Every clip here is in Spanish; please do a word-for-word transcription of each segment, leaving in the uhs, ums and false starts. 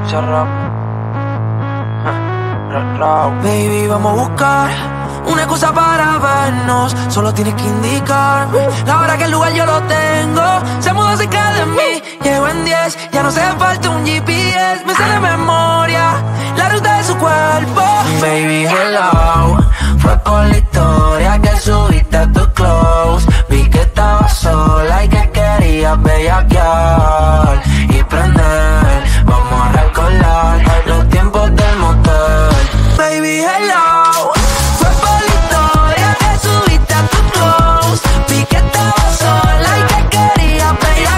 Rap. Baby, vamos a buscar una excusa para vernos. Solo tienes que indicarme la hora que el lugar yo lo tengo. Se mudó cerca de mí, llego en diez. Ya no hace falta un G P S. Me sale de memoria la ruta de su cuerpo. Baby, hello. Fue por la historia que subiste a tus clothes. Vi que estabas sola y que querías bellaquear y prender. Vamos a recordar los tiempos del motel. Baby, hello. Fue por la historia que subiste a tus clothes. Vi que estabas sola y que querías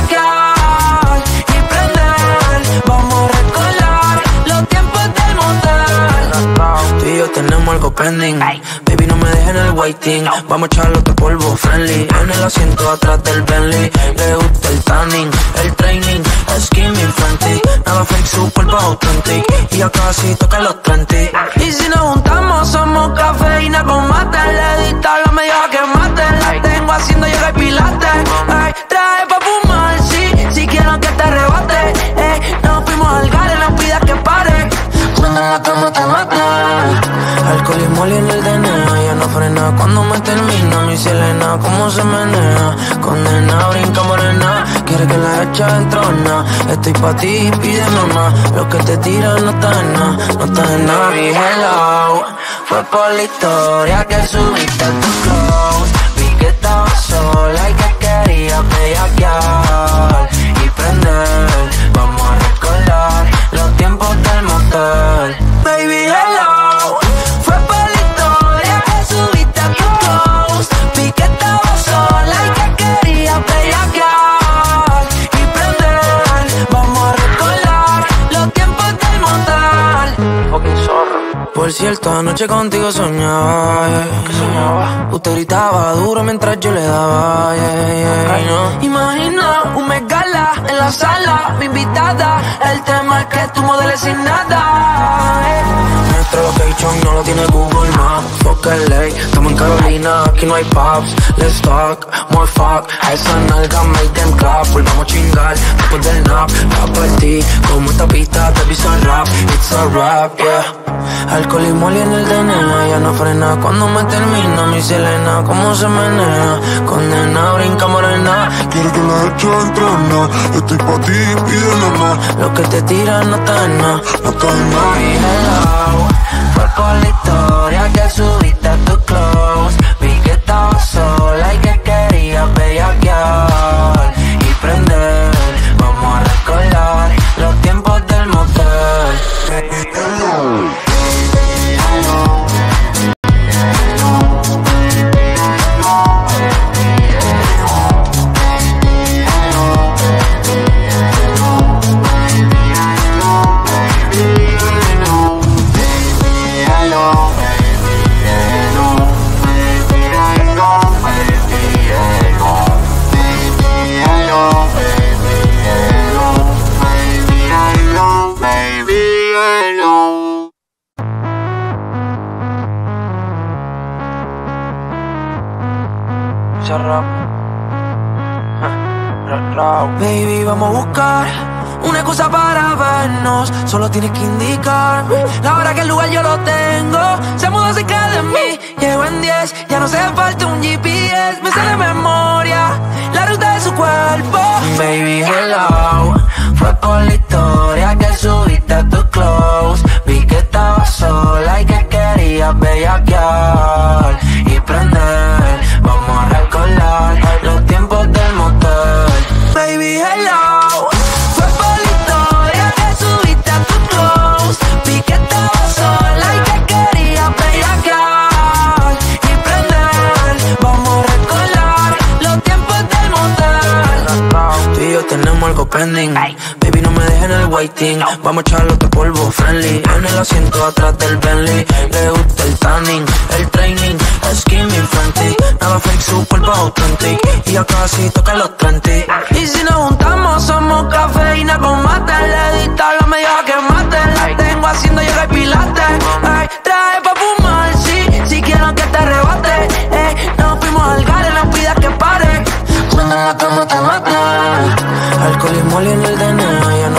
bellaquear y prender. Vamos a recordar los tiempos del motel. Tú y yo tenemos algo pending. Baby, no me dejes en el waiting. Vamos a echarle otro polvo friendly. En el asiento atrás del Bentley. Le gusta el tanning, el training, skinny friendly. Nada fake, su cuerpo authentic. Y ya casi toca los treinta. Y si nos juntamos somos cafeína con mate. Le dista la media que mate. La tengo haciendo yoga y pilates. Ay, trae pa' fumar, sí. Si quiero que te arrebate. Ey, nos fuimos al gare, no pidas que pare. Cuando en la cama te mata. Alcohol y moli en el D N A. Ya no frena cuando me termina. Mi Selena, cómo se menea. Condena, brinca morena. Quiere que la echa entrona. Estoy pa' ti, pide mamá. Lo que te tiran no está en nada. No está en nada. Mi hello. Fue por la historia que subiste a tus clothes. Vi que estabas sola y que querías bellaquear y prender. Vamos a recordar los tiempos del motel. Baby, hello. Fue por la historia que subiste a tus clothes. Vi que estabas sola y que querías bellaquear y prender. Vamos a recordar los tiempos del motel. Fucking zorro. Por cierto, anoche contigo soñaba, yeah. ¿Qué soñaba? Usted gritaba duro mientras yo le daba, yeah, yeah. Ay, no. Imagina un megala en la sala, mi invitada. El tema es que tú modeles sin nada, yeah. Nuestro location no lo tiene Google Maps. Fuck L A, estamos en Carolina, aquí no hay pubs. Let's talk, more fuck. A esa nalga make them clap. Volvamos a chingar después del nap. Va por ti, como esta pista te visa rap. It's a rap, yeah. Alcohol y moli en el D N A. Ya no frena cuando me termina. Mi Selena, cómo se menea. Condena, brinca morena. Quiere que la eche entrona. Estoy pa' ti, pide nomás. Lo que te tiran no está en nada. No está en nada. Hello. Fue por la historia que subiste a tus clothes. Vi que estabas sola y que querías bellaquear y prender. Vamos a recordar los tiempos del motel. Rap. Baby, vamos a buscar una excusa para vernos. Solo tienes que indicarme la hora que el lugar yo lo tengo. Se mudó cerca de mí, llego en diez. Ya no hace falta un G P S. Me sale de memoria la ruta de su cuerpo. Baby, hello. Fue por la historia que subiste a tus clothes. Vi que estabas sola y que querías bellaquear y prender. Vamos a recordar los tiempos del motel. Baby, hello. Fue por la historia que subiste a tus clothes. Vi que estabas sola y que querías bellaquear y prender. Vamos a recordar los tiempos del motel. Tú y yo tenemos algo pending. Baby, no me dejes en el waiting. Vamos a echarle otro polvo friendly. En el asiento atrás del Bentley. Le gusta el tanning, el training, skinny friendly. Nada fake, su cuerpo authentic. Y ya casi toca los treinta. Y si nos juntamos somos cafeína con mate. Le dista la media que mate. La tengo haciendo yoga y pilates. Ay, trae pa' fumar, sí. Si quiero que te arrebate. Ey, nos fuimos al gare, no pidas que pare. Cuando en la cama te mata. Alcohol y moli en el D N A. Ya no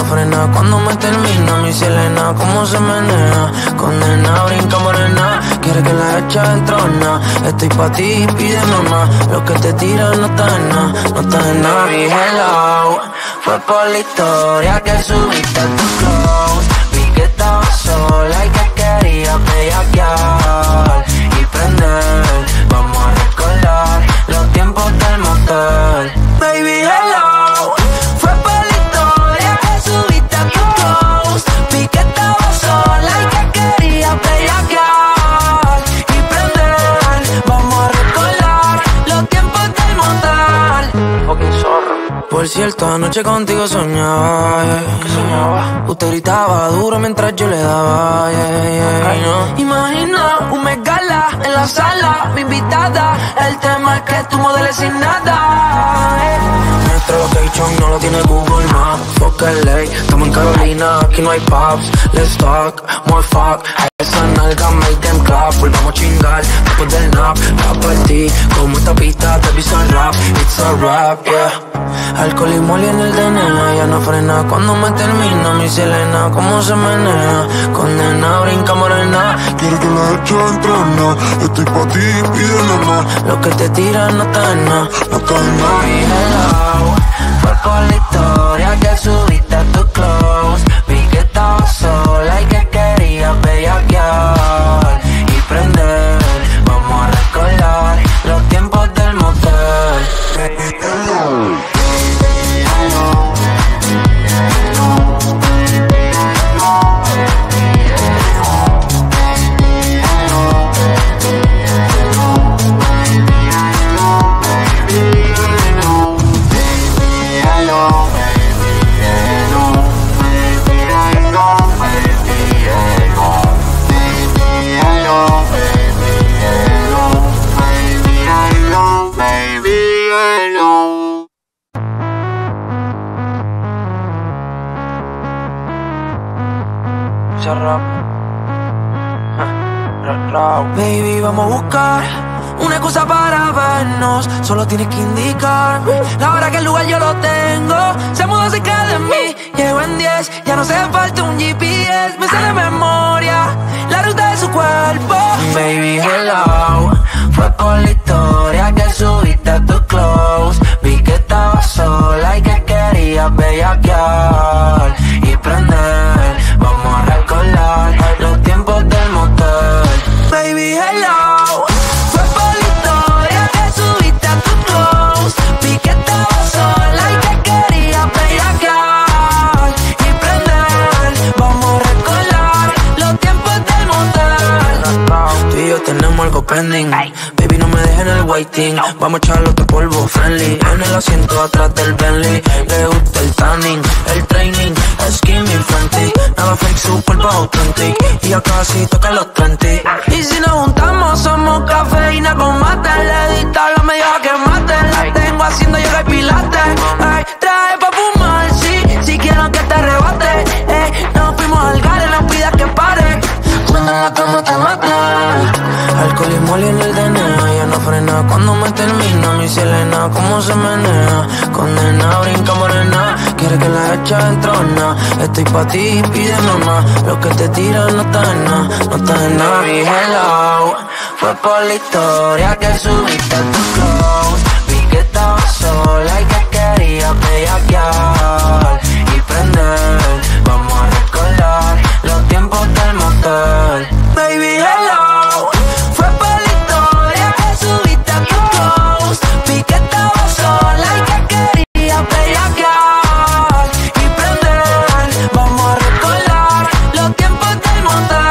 frena cuando me termina. Mi Selena, cómo se menea. Condena, brinca morena. Quiere que la eche en trona. Estoy pa' ti, pide mamá. Lo que te tiran no está en nada, no está en nada. Baby, hello. Fue por la historia que subiste en tu close. Vi que estaba sola y que quería bellaquear y prender. Vamos a recordar los tiempos del motel. Baby, hello. Fue por la historia que subiste a tu close. Vi que estaba sola y que quería bellaquear y prender. Vamos a recordar los tiempos del motel. Fucking zorro. Por cierto, anoche contigo soñaba, yeah. ¿Qué soñaba? Usted gritaba duro mientras yo le daba, yeah, yeah, yeah. No. Imagina un megala en la sala, mi invitada. El tema es que tú modeles sin nada, yeah. Nuestro location no lo tiene Google Maps. Fuck L A, estamos en Carolina, aquí no hay pubs. Let's talk, more fuck. Esa nalga make them clap. Volvamos a chingar después del nap. Va por ti, como esta pista te piso el rap. It's a rap, yeah. Alcohol y moli en el D N A. Ya no frena cuando me termina. Mi Selena, cómo se menea. Condena, brinca morena. Quiere que la eche en trona. Estoy pa' ti, pide mamá. Lo que te tiran no está en nada, no está en nada. Baby, hello. Fue por la historia que subiste a tu close. Vi que estaba sola y que quería bellaquear y prender. Vamos a recordar los tiempos del motel. Baby, hello. Baby, vamos a buscar una excusa para vernos. Solo tienes que indicar la hora que el lugar yo lo tengo. Se mudó cerca de mí, llego en diez. Ya no hace falta un G P S. Me sale de memoria la ruta de su cuerpo. Baby, hello. Fue por la historia que subiste a tu close. Vi que estaba sola y que quería bellaquear y prender. Vamos a recordar los tiempos del motel. Baby, hello. Fue por la historia que subiste a tu close. Vi que estaba sola y que quería bellaquear y prender. Vamos a recordar los tiempos del motel. Tú y yo tenemos algo pending. Baby, no me dejes en el waiting. Vamos a echarlo de polvo friendly. En el asiento atrás del Bentley. Le gusta el tanning, el training, skinny frantic. Nada fake, su cuerpo authentic. Y ya casi toca los treinta. Y si nos juntamos somos cafeína con mate. Le dista la media que mate. La tengo haciendo yoga y pilates. Ay, trae pa' fumar, sí. Si quiero que te arrebate. Ey, nos fuimos al gare, no pidas que pare. Cuando en la cama te mate. Alcohol y moli en el D N A. Ya no frena cuando me termina. Mi Selena, cómo se menea. Condena, brinca morena. Quiere que la eche en trona. Estoy pa' ti, pide mamá. Lo que te tiran no está en nada, no está en nada. Baby, hello. Fue por la historia que subiste a tu close. Vi que estaba sola y que quería bellaquear y prender. Vamos a recordar los tiempos del motel. Baby, hello. Fue por la historia que subiste a tu close. Vi que estaba sola y que quería bellaquear y prender. Vamos a recordar los tiempos del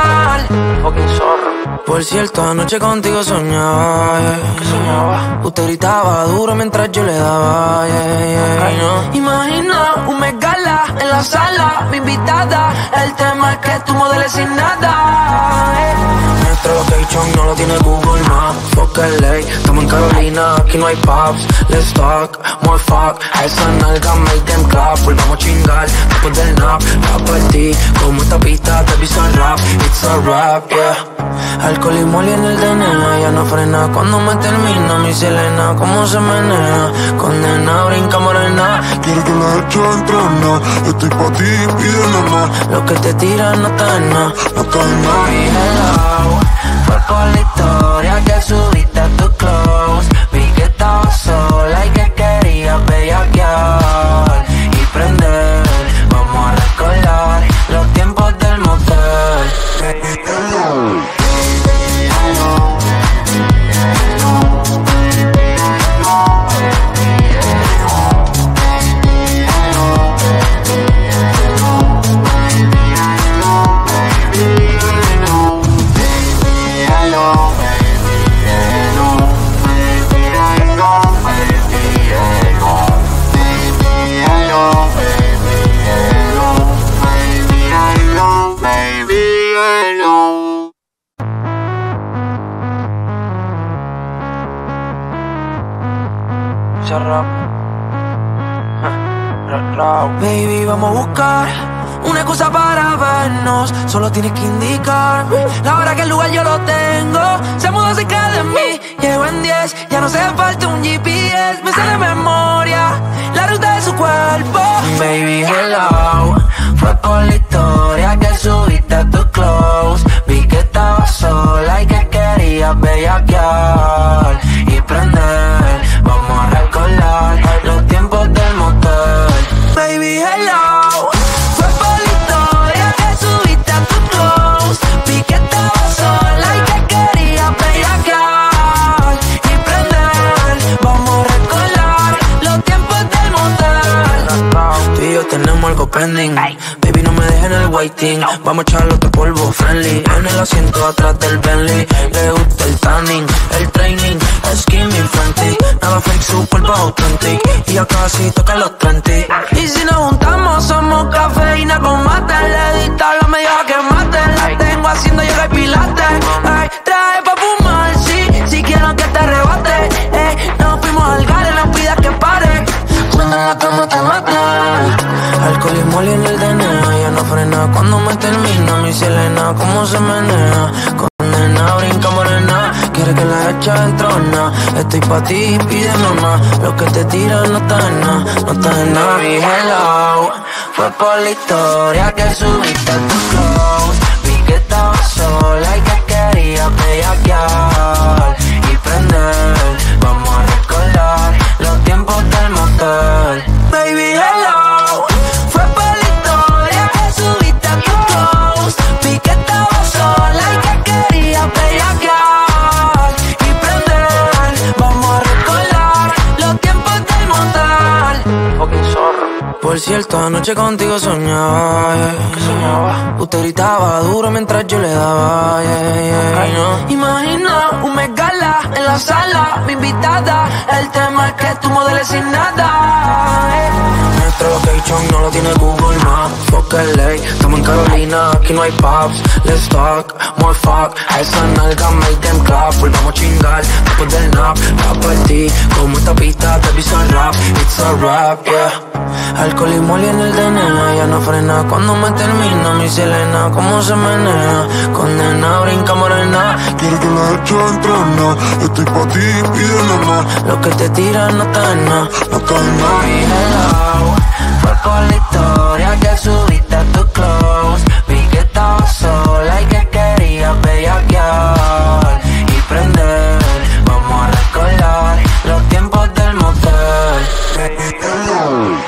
motel. Fucking zorro. Por cierto, anoche contigo soñaba, yeah. ¿Qué soñaba? Usted gritaba duro mientras yo le daba, yeah, yeah, no. Imagina un megala en la sala, mi invitada. El tema es que tú modeles sin nada, yeah. Nuestro location no lo tiene Google Maps. Fuck L A, estamos en Carolina, aquí no hay pubs. Let's talk, more fuck. Esa nalga make them clap. Volvamos a chingar después del nap. Va por ti, como esta pista te piso el rap. It's a rap, yeah. Alcohol y moli en el D N A. Ya no frena cuando me termina. Mi Selena, cómo se menea. Condena, brinca morena. Quiero que la eche dentro, no. Estoy pa' ti, pide nomás. Lo que te tiran no está en nada. No está en nada. Baby, hello. Fue por la historia que subiste a tu close. Vi que estabas sola y que querías bellaquear y prender. Vamos a recordar los tiempos del motel. Baby, hello. Baby, vamos a buscar una excusa para vernos. Solo tienes que indicarme la hora, que el lugar yo lo tengo. Se mudó cerca de mí, llego en diez. Ya no hace falta un G P S. Me sale de memoria la ruta de su cuerpo. Baby, hello. Fue por la historia que subiste a tu close. Vi que estabas sola y que querías bellaquear y prender. Vamos a recordar los tiempos del motel. Baby, hello. Fue por la historia que subiste a tu close. Vi que estabas sola y que querías bellaquear y prender. Vamos a recordar los tiempos del motel. Tú y yo tenemos algo pending. Baby, no me dejes en el waiting. Vamos a echarlo de polvo friendly. En el asiento atrás del Bentley. Le gusta el tanning, el training, skinny friendly. Nada fake, su cuerpo auténtico. Y ya casi toca los treinta. Y si nos juntamos somos cafeína con mate. Le di tabla, me dijo que mate. La tengo haciendo yoga y pilates. Ay, traje pa' fumar, sí. Si quiero que te arrebate. Eh, nos fuimos al gare, no pidas que pare. Cuando en la cama te mate. Alcohol y moli en el D N A. Ya no frena cuando me termina. Mi Selena, cómo se menea. Condena, brinca morena. Quiere que la eche dentro, na. Estoy pa' ti, pide nomás. Lo que te tiran no está en nada. No está en nada. Baby, hello. Fue por la historia que subiste a tu close. Vi que estabas sola y que querías bellaquear y prender. Vamos a recordar los tiempos del motel. Baby, hello. Fue por la historia que subiste a tu close. Vi que estabas sola y que querías bellaquear y prender. Vamos a recordar los tiempos del motel. Fucking zorro. Por cierto, anoche contigo soñaba, yeah. ¿Qué soñaba? Usted gritaba duro mientras yo le daba, yeah, yeah. Ay, no. Imagina un Met Gala en la sala, mi invitada. El tema es que tú modeles sin nada, eh. Nuestro location no lo tiene Google Maps. Fuck L A, estamos en Carolina, aquí no hay pubs. Let's talk, more fuck. A esa nalga make them clap. Volvamos a chingar después del nap. Rap por ti, como esta pista te piso el rap. It's a rap, yeah. Alcohol y moli en el D N A. Ya no frena cuando me termina. Mi Selena, cómo se menea. Condena, brinca morena. Quiero que la eche dentro, no. Estoy pa' ti, pide nomás. Lo que te tiran no está en nada. No está en nada. Baby, hello. Fue por la historia que subiste a tu close. Vi que estabas sola y que querías bellaquear y prender. Vamos a recordar los tiempos del motel. Baby, hello.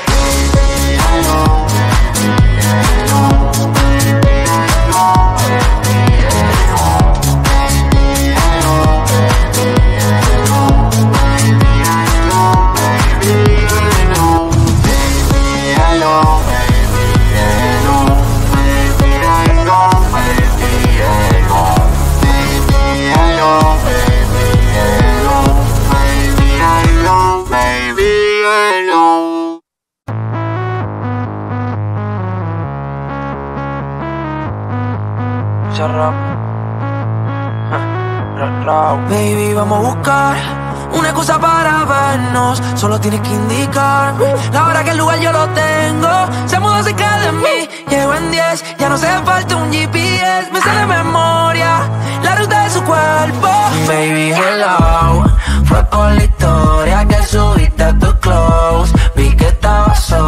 Baby, vamos a buscar una excusa para vernos. Solo tienes que indicarme la hora, que el lugar yo lo tengo. Se mudó cerca de mí, llego en diez. Ya no hace falta un G P S. Me sale de memoria la ruta de su cuerpo. Baby, hello. Fue por la historia que subiste a tu close. Vi que estabas sola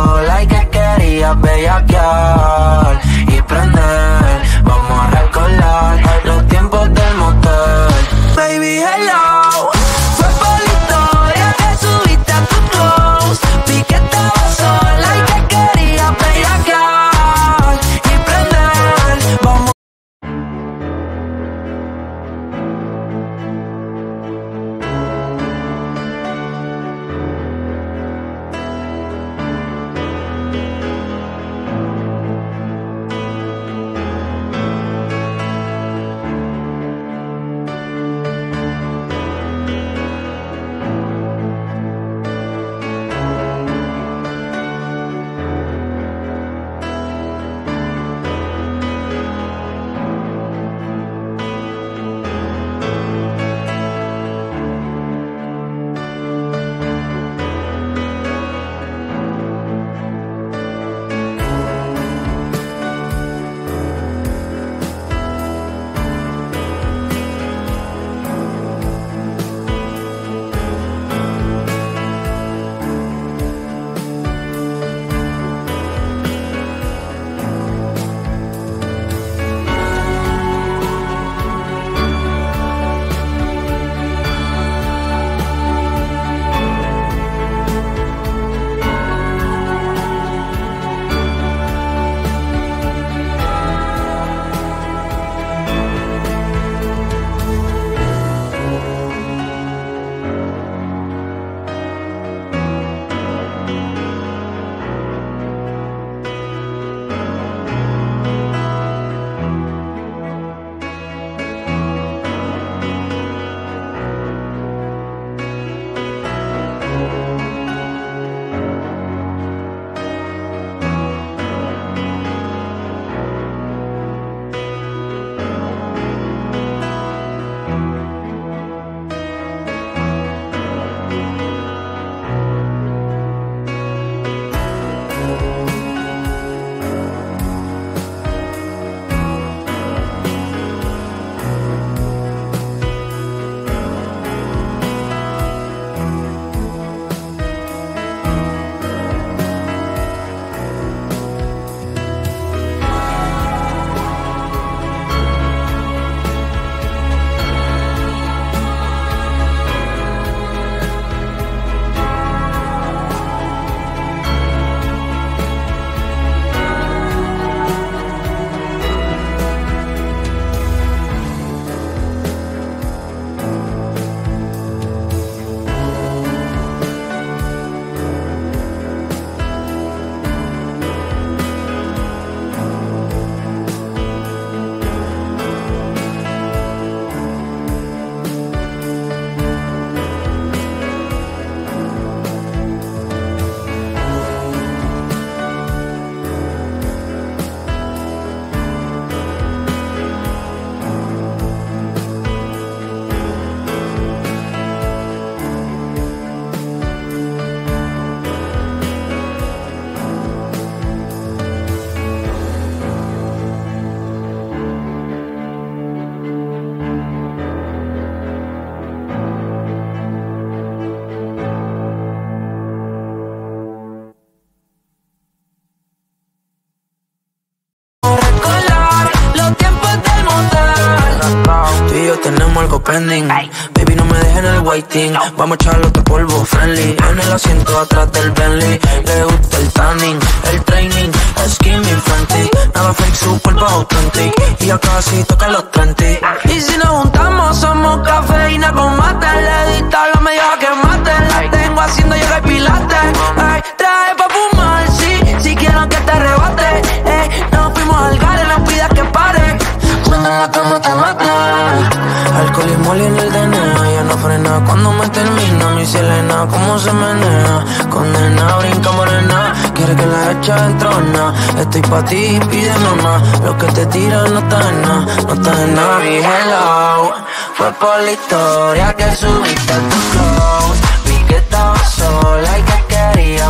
pending. Baby, no me dejen el waiting. Vamos a echarle otro polvo friendly. En el asiento atrás del Bentley. Le gusta el tanning, el training, skinny friendly. Nada fake, su cuerpo authentic. Y ya casi toca los treinta. Y si nos juntamos, somos cafeína con mate. Le dicta la media que mate. La tengo haciendo yoga y pilates. Ay, trae pa' fumar, sí. Si quiero que te arrebate. Eh, nos fuimos al gare, no pidas que pare. Cuando en la cama te mata. Alcohol y moli en el D N A. Ya no frena cuando me termina. Mi Selena, cómo se menea. Condena, brinca morena. Quiere que la echa dentro, na. Estoy pa' ti, pídeme más. Lo que te tiran no está en nada. No está en nada. Baby, hello. Fue por la historia que subiste a tu close. Vi que estabas sola y que querías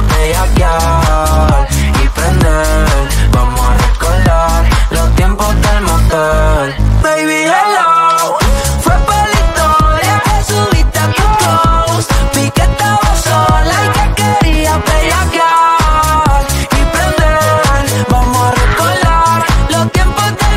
bellaquear y prender. Vamos a recordar los tiempos del motel. Baby, hello. Fue por la historia que subiste a tu close. Vi que estabas sola y que querías bellaquear y prender. Vamos a recordar los tiempos del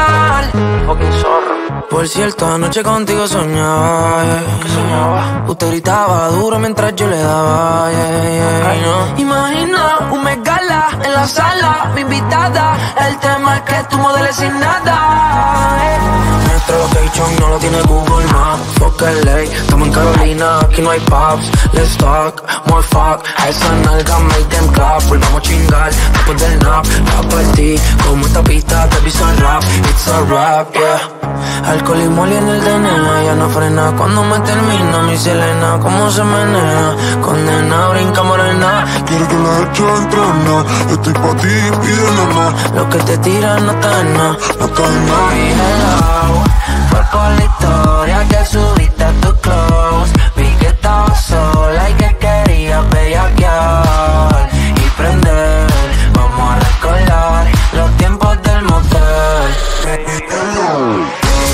motel. Fucking zorro. Por cierto, anoche contigo soñaba, yeah. ¿Qué soñaba? Usted gritaba duro mientras yo le daba, yeah, yeah, yeah. No. Imagina un megala en la sala, mi invitada. El tema es que tú modeles sin nada, eh. Nuestro location no lo tiene Google Maps. Fuck L A, estamos en Carolina, aquí no hay pubs. Let's talk, more fuck. A esa nalga make them clap. Volvamos a chingar después del nap. Pa' partir como esta pista te piso el rap. It's a rap, yeah. Alcohol y moli en el D N A. Ya no frena cuando me termina. Mi Selena, cómo se menea. Condena, brinca morena. Quiero que la eche dentro, no. Estoy pa' ti, pídeme más. Lo que te tiran no está en nada. No está en nada. Baby, hello. Fue por la historia que subiste a tu close. Vi que estabas sola y que querías bellaquear y prender. Vamos a recordar los tiempos del motel. Baby, hello.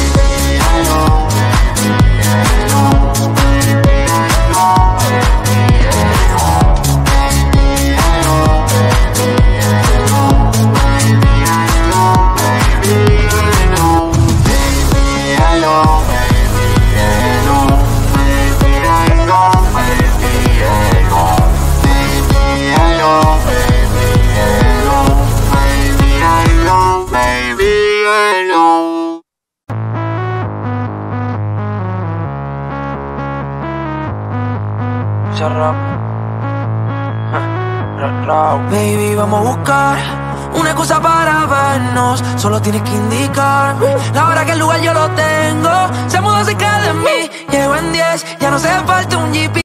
Baby, vamos a buscar una excusa para vernos. Solo tienes que indicarme la hora que el lugar yo lo tengo. Se mudó cerca de mí, llego en diez. Ya no hace falta un G P.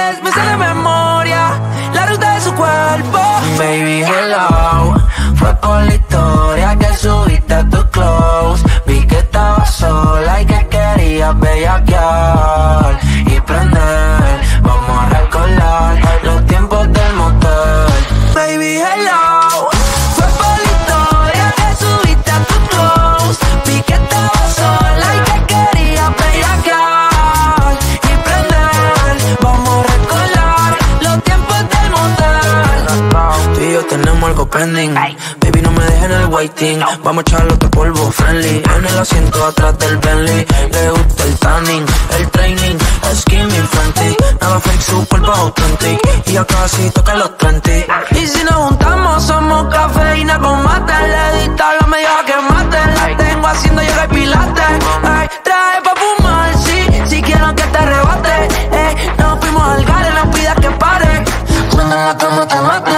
vez me sé de memoria la ruta de su cuerpo. Baby, hello, fue por la historia que subiste a tu close. Vi que estabas sola y que querías bellaquear y prender. Vamos a recordar los tiempos del motel. Baby, hello, fue por la historia que subiste a tu close. Vi que estabas sola y que querías bellaquear y prender. Vamos a recordar los tiempos del motel. Tú y yo tenemos algo pending. Baby, no me dejes en el waiting. Vamos a echarle otro polvo friendly. En el asiento atrás del Bentley. Le gusta el tanning, el training, skinny friendly. Nada fake, su cuerpo authentic. Y ya casi toca los treinta. Y si nos juntamos somos cafeína con mate. Le di tabla medio a que mate. La tengo haciendo yoga y pilates. Ay, trae pa' fumar, sí. Si quiero que te arrebate. Eh, nos fuimos al gare, no pidas que pare. Cuando en la cama te mate.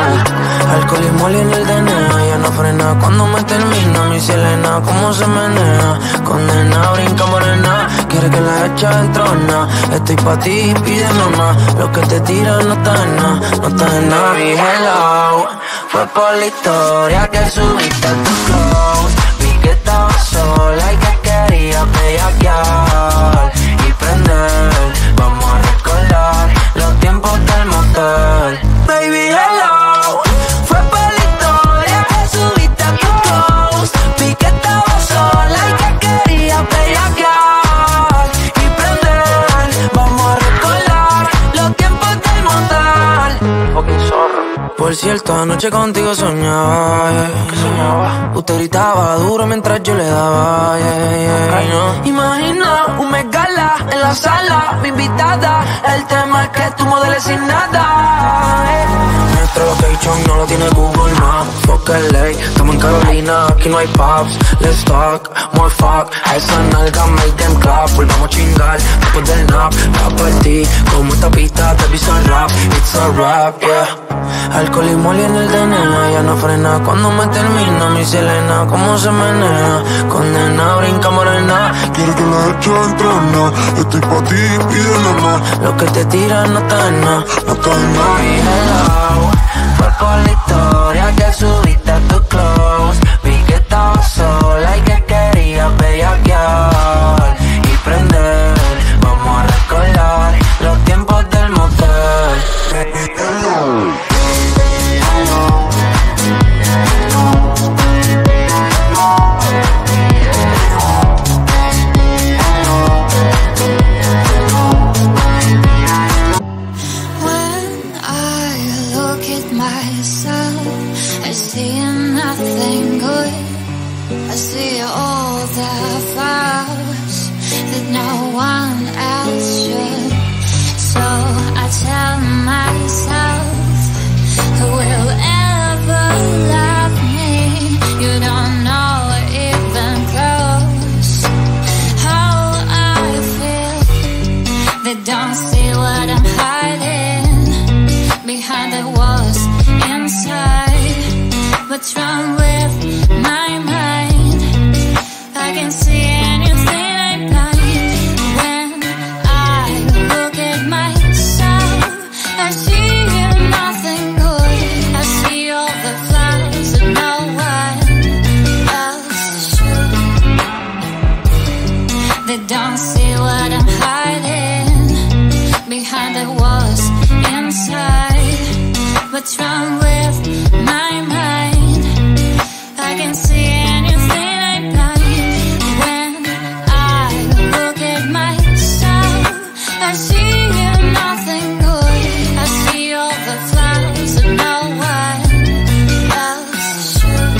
Alcohol y moli en el D N A. Ya no frena cuando me termina. Mi Selena, cómo se menea. Condena, brinca morena. Quiere que la echa entrona. Estoy pa' ti, pide mamá. Lo que te tiran no está en nada. No está en nada. Baby, hello, fue por la historia que subiste a tu close. Vi que estabas sola y que querías bellaquear y prender. Vamos a recordar los tiempos del motel. Baby, hello, fue por la historia que subiste a tu close. Vi que estabas sola y que querías bellaquear y prender. Vamos a recordar los tiempos del motel. Fucking zorro. Por cierto, anoche contigo soñaba, yeah. ¿Qué soñaba? Usted gritaba duro mientras yo le daba, yeah, yeah, okay, no. Imagina un Met Gala en la sala, mi invitada. El tema es que tú modeles sin nada, eh. Nuestro location no lo tiene Google Maps. Fuck L A, estamos en Carolina, aquí no hay pubs. Let's talk, more fuck. A esa nalga make them clap. Volvamos a chingar después del nap. Va por ti, como esta pista te piso el rap. It's a rap, yeah. Alcohol y moli en el D N A. Ya no frena cuando me termina. Mi Selena, cómo se menea. Condena, brinca morena. Quiere que la eche entrona. Estoy pa' ti, pide mamá. Lo que te tiran no está en nada. No está en nada. Baby, hello, fue por la historia que subiste a tu close. Vi que estabas sola y que querías bellaquear y prender. Vamos a recordar los tiempos del motel. Baby, hello. What's wrong with my mind? I can see anything, I'm blind. When I look at myself, I see nothing good. I see all the flaws that no one else should. They don't see what I'm hiding behind the walls inside. What's wrong with my mind? I can see anything, I'm blind. When I look at myself, I see nothing good. I see all the flaws that no one else should.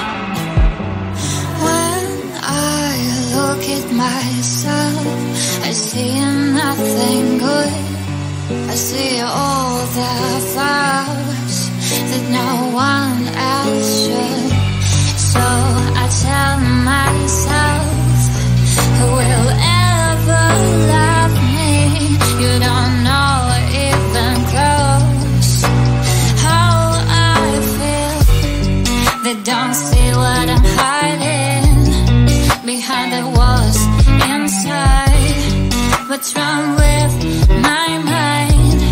When I look at myself, I see nothing good. I see all the flaws that no one else should. So I tell myself, who will ever love me? You don't know even close how I feel. They don't see what I'm hiding behind the walls inside. What's wrong with my mind?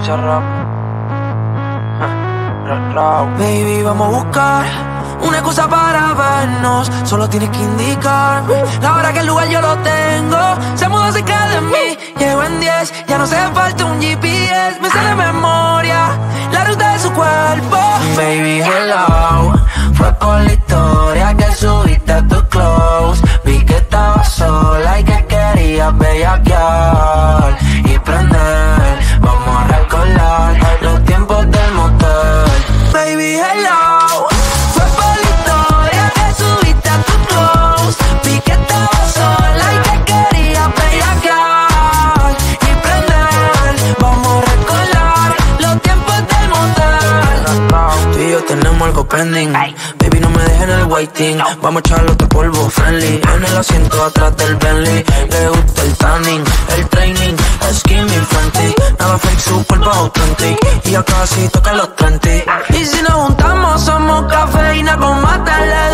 escucha rap. Baby, vamos a buscar una excusa para vernos. Solo tienes que indicarme la hora, que el lugar yo lo tengo. Se mudó cerca de mí, llego en diez. Ya no hace falta un G P S, me sale de memoria la ruta de su cuerpo. Baby, hello, fue por la historia que subiste a tu close. Vi que estabas sola y que querías bellaquear y prender. Vamos a recordar los tiempos del motel. Baby, hello, fue por la historia que subiste a tu close. Vi que estabas sola y que querías bellaquear y prender. Vamos a recordar los tiempos del motel. Tú y yo tenemos algo pending. Baby, no me dejes en el waiting. Vamos a echarle otro polvo friendly en el asiento atrás del Bentley. Le gusta el tanning, el training, skinny friendly. Nada fake, su cuerpo auténtico. Y ya casi toca los treinta. Y si nos juntamos somos cafeína con más